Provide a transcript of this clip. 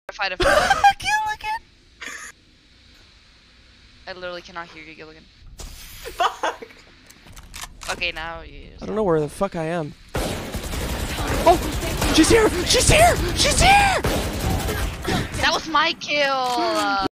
Fight a Gilligan! I literally cannot hear you, Gilligan. Fuck! Okay, now you. I don't know where the fuck I am. Oh! She's here! She's here! She's here! That was my kill!